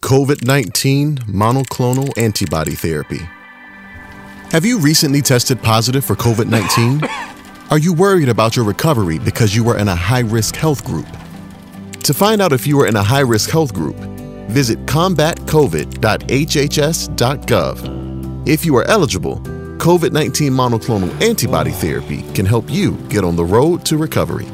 COVID-19 monoclonal antibody therapy. Have you recently tested positive for COVID-19? Are you worried about your recovery because you were in a high-risk health group? To find out if you are in a high-risk health group, visit combatcovid.hhs.gov. If you are eligible, COVID-19 monoclonal antibody therapy can help you get on the road to recovery.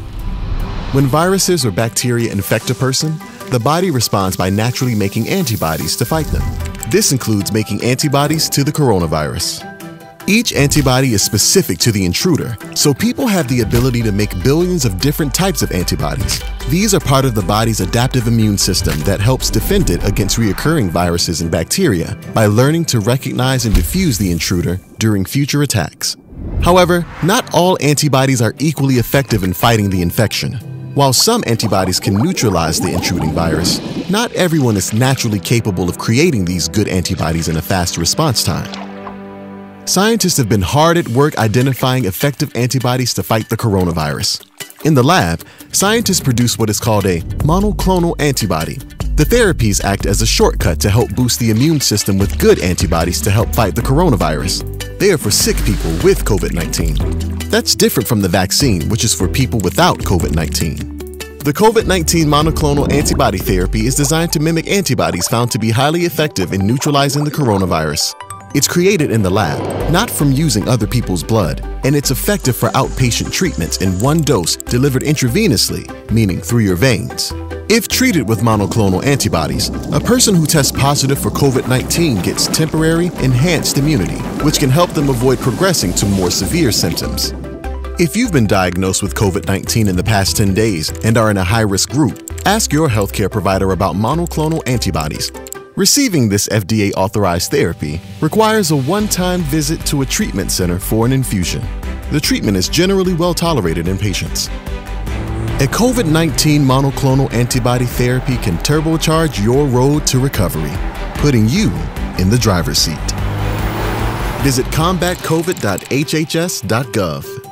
When viruses or bacteria infect a person, the body responds by naturally making antibodies to fight them. This includes making antibodies to the coronavirus. Each antibody is specific to the intruder, so people have the ability to make billions of different types of antibodies. These are part of the body's adaptive immune system that helps defend it against recurring viruses and bacteria by learning to recognize and diffuse the intruder during future attacks. However, not all antibodies are equally effective in fighting the infection. While some antibodies can neutralize the intruding virus, not everyone is naturally capable of creating these good antibodies in a fast response time. Scientists have been hard at work identifying effective antibodies to fight the coronavirus. In the lab, scientists produce what is called a monoclonal antibody. The therapies act as a shortcut to help boost the immune system with good antibodies to help fight the coronavirus. They are for sick people with COVID-19. That's different from the vaccine, which is for people without COVID-19. The COVID-19 monoclonal antibody therapy is designed to mimic antibodies found to be highly effective in neutralizing the coronavirus. It's created in the lab, not from using other people's blood, and it's effective for outpatient treatments in one dose delivered intravenously, meaning through your veins. If treated with monoclonal antibodies, a person who tests positive for COVID-19 gets temporary, enhanced immunity, which can help them avoid progressing to more severe symptoms. If you've been diagnosed with COVID-19 in the past 10 days and are in a high-risk group, ask your healthcare provider about monoclonal antibodies. Receiving this FDA-authorized therapy requires a one-time visit to a treatment center for an infusion. The treatment is generally well tolerated in patients. A COVID-19 monoclonal antibody therapy can turbocharge your road to recovery, putting you in the driver's seat. Visit combatcovid.hhs.gov.